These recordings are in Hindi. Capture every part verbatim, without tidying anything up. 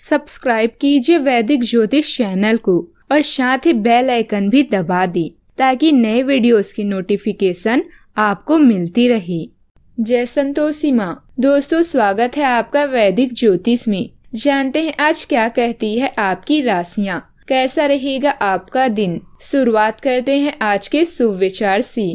सब्सक्राइब कीजिए वैदिक ज्योतिष चैनल को और साथ ही बेल आइकन भी दबा दी ताकि नए वीडियोस की नोटिफिकेशन आपको मिलती रहे। जय संतोषी माँ। दोस्तों, स्वागत है आपका वैदिक ज्योतिष में। जानते हैं आज क्या कहती है आपकी राशियाँ, कैसा रहेगा आपका दिन। शुरुआत करते हैं आज के शुभ विचार से।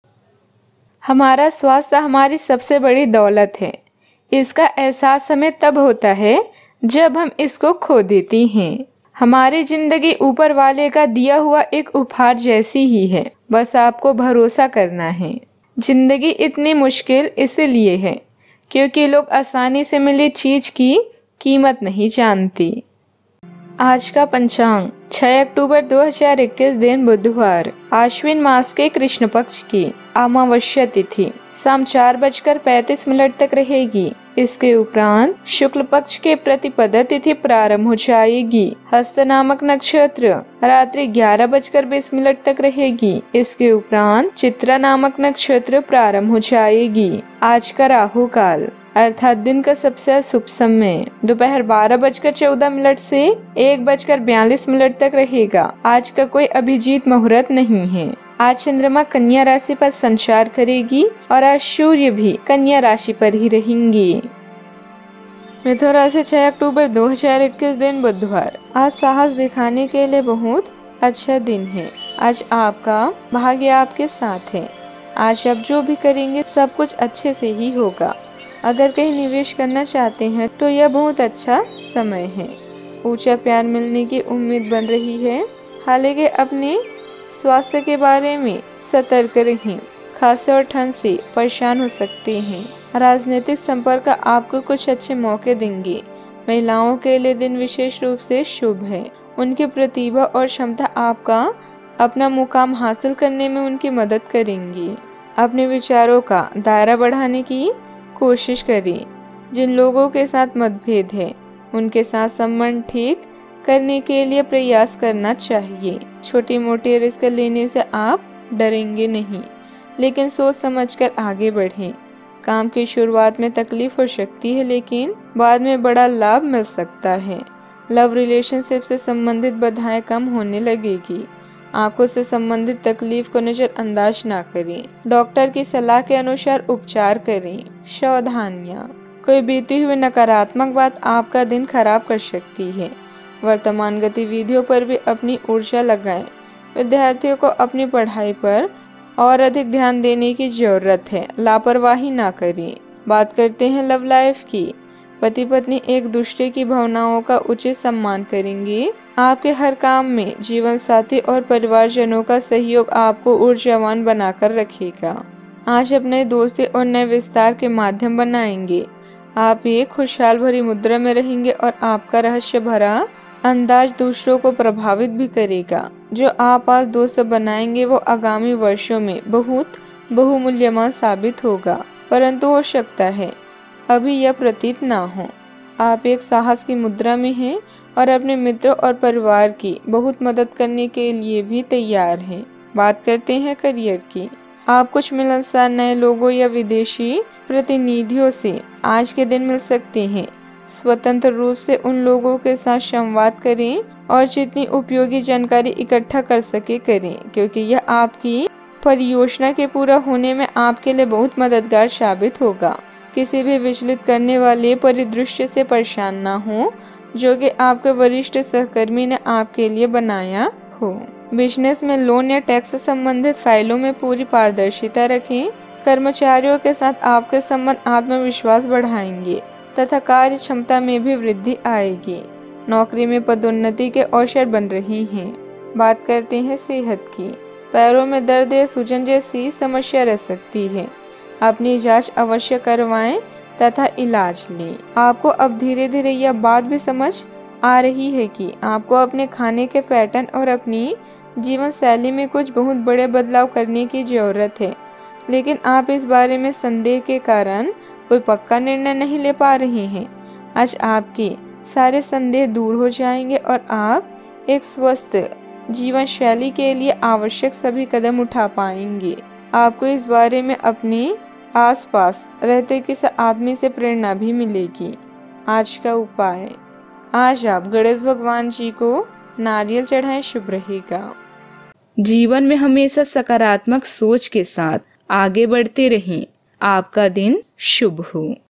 हमारा स्वास्थ्य हमारी सबसे बड़ी दौलत है। इसका एहसास हमें तब होता है जब हम इसको खो देते हैं। हमारी जिंदगी ऊपर वाले का दिया हुआ एक उपहार जैसी ही है, बस आपको भरोसा करना है। जिंदगी इतनी मुश्किल इसलिए है क्योंकि लोग आसानी से मिली चीज की कीमत नहीं जानती। आज का पंचांग छह अक्टूबर दो हज़ार इक्कीस, दिन बुधवार, आश्विन मास के कृष्ण पक्ष की अमावस्या तिथि शाम चार बजकर पैंतीस मिनट तक रहेगी। इसके उपरांत शुक्ल पक्ष के प्रतिपदा तिथि प्रारंभ हो जाएगी। हस्त नामक नक्षत्र रात्रि ग्यारह बजकर बीस मिनट तक रहेगी। इसके उपरांत चित्रा नामक नक्षत्र प्रारंभ हो जाएगी। आज का राहु काल अर्थात दिन का सबसे शुभ समय दोपहर बारह बजकर चौदह मिनट से एक बजकर बयालीस मिनट तक रहेगा। आज का कोई अभिजीत मुहूर्त नहीं है। आज चंद्रमा कन्या राशि पर संचार करेगी और आज सूर्य भी कन्या राशि पर ही रहेंगी। मिथुन राशि छह अक्टूबर दो हज़ार इक्कीस, दिन बुधवार, आज साहस दिखाने के लिए बहुत अच्छा दिन है। आज आपका भाग्य आपके साथ है। आज आप जो भी करेंगे सब कुछ अच्छे से ही होगा। अगर कहीं निवेश करना चाहते हैं तो यह बहुत अच्छा समय है। ऊंचा प्यार मिलने की उम्मीद बन रही है। हालांकि अपने स्वास्थ्य के बारे में सतर्क रहें। खांसी और ठंड से परेशान हो सकते हैं। राजनीतिक संपर्क आपको कुछ अच्छे मौके देंगे। महिलाओं के लिए दिन विशेष रूप से शुभ है। उनकी प्रतिभा और क्षमता आपका अपना मुकाम हासिल करने में उनकी मदद करेंगी। अपने विचारों का दायरा बढ़ाने की कोशिश करें। जिन लोगों के साथ मतभेद है उनके साथ संबंध ठीक करने के लिए प्रयास करना चाहिए। छोटी मोटी रिस्क लेने से आप डरेंगे नहीं, लेकिन सोच समझकर आगे बढ़ें। काम की शुरुआत में तकलीफ हो सकती है, लेकिन बाद में बड़ा लाभ मिल सकता है। लव रिलेशनशिप से संबंधित बाधाएं कम होने लगेगी। आंखों से संबंधित तकलीफ को नजरअंदाज ना करें। डॉक्टर की सलाह के अनुसार उपचार करें। सावधानियां, कोई बीती हुई नकारात्मक बात आपका दिन खराब कर सकती है। वर्तमान गतिविधियों पर भी अपनी ऊर्जा लगाएं। विद्यार्थियों को अपनी पढ़ाई पर और अधिक ध्यान देने की जरूरत है। लापरवाही ना करें। बात करते हैं लव लाइफ की। पति पत्नी एक दूसरे की भावनाओं का उचित सम्मान करेंगे। आपके हर काम में जीवन साथी और परिवारजनों का सहयोग आपको ऊर्जावान बनाकर रखेगा। आज अपने दोस्ती और नए विस्तार के माध्यम बनाएंगे। आप एक खुशहाल भरी मुद्रा में रहेंगे और आपका रहस्य भरा अंदाज दूसरों को प्रभावित भी करेगा। जो आप आज दोस्त बनाएंगे वो आगामी वर्षों में बहुत बहुमूल्यवान साबित होगा, परंतु हो सकता है अभी यह प्रतीत ना हो। आप एक साहस की मुद्रा में हैं और अपने मित्रों और परिवार की बहुत मदद करने के लिए भी तैयार हैं। बात करते हैं करियर की। आप कुछ मिलनसार नए लोगों या विदेशी प्रतिनिधियों से आज के दिन मिल सकते हैं। स्वतंत्र रूप से उन लोगों के साथ संवाद करें और जितनी उपयोगी जानकारी इकट्ठा कर सके करें, क्योंकि यह आपकी परियोजना के पूरा होने में आपके लिए बहुत मददगार साबित होगा। किसी भी विचलित करने वाले परिदृश्य से परेशान ना हो जो कि आपके वरिष्ठ सहकर्मी ने आपके लिए बनाया हो। बिजनेस में लोन या टैक्स से संबंधित फाइलों में पूरी पारदर्शिता रखें। कर्मचारियों के साथ आपके संबंध आत्मविश्वास बढ़ाएंगे तथा कार्य क्षमता में भी वृद्धि आएगी। नौकरी में पदोन्नति के अवसर बन रहे हैं। बात करते हैं सेहत की। पैरों में दर्द या सूजन जैसी समस्या रह सकती है। अपनी जांच अवश्य करवाएं तथा इलाज लें। आपको अब धीरे धीरे यह बात भी समझ आ रही है कि आपको अपने खाने के पैटर्न और अपनी जीवन शैली में कुछ बहुत बड़े बदलाव करने की जरूरत है, लेकिन आप इस बारे में संदेह के कारण कोई पक्का निर्णय नहीं ले पा रहे हैं। आज आपके सारे संदेह दूर हो जाएंगे और आप एक स्वस्थ जीवन शैली के लिए आवश्यक सभी कदम उठा पाएंगे। आपको इस बारे में अपने आसपास रहते किसी आदमी से प्रेरणा भी मिलेगी। आज का उपाय, आज आप गणेश भगवान जी को नारियल चढ़ाएं, शुभ रहेगा। जीवन में हमेशा सकारात्मक सोच के साथ आगे बढ़ते रहें। आपका दिन शुभ हो।